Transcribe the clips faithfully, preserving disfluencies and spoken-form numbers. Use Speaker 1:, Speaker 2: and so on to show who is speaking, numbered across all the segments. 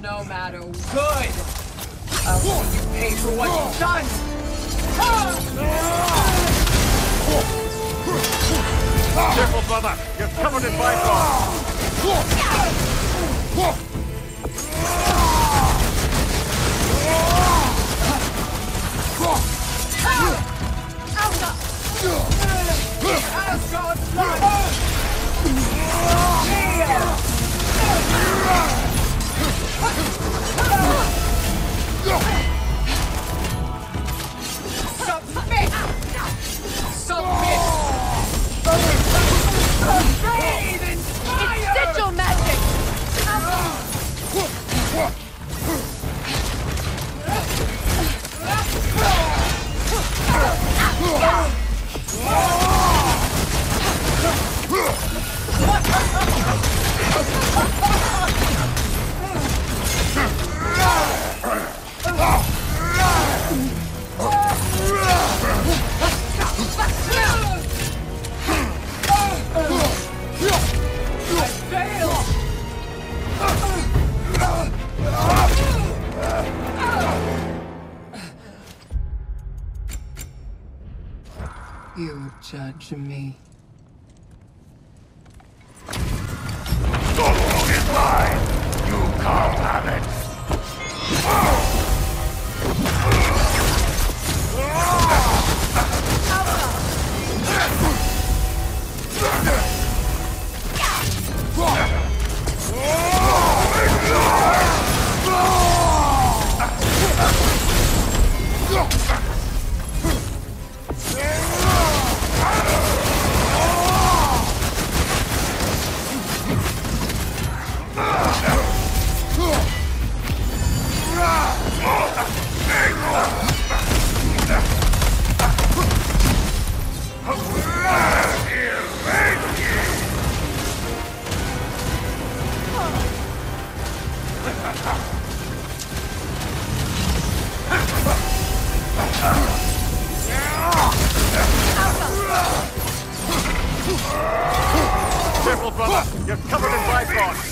Speaker 1: no matter good. I'll see you pay for what you've done.
Speaker 2: Careful, brother. You're covered in Bifrost.
Speaker 1: Asgard's blood! Submit! Submit! Bathe in fire!
Speaker 3: It's sigil magic!
Speaker 1: You judge me.
Speaker 2: Stormwall is mine. You can't have it. Careful, brother. You're covered in Bifrost.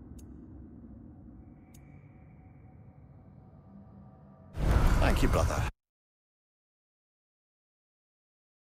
Speaker 2: Thank you, brother.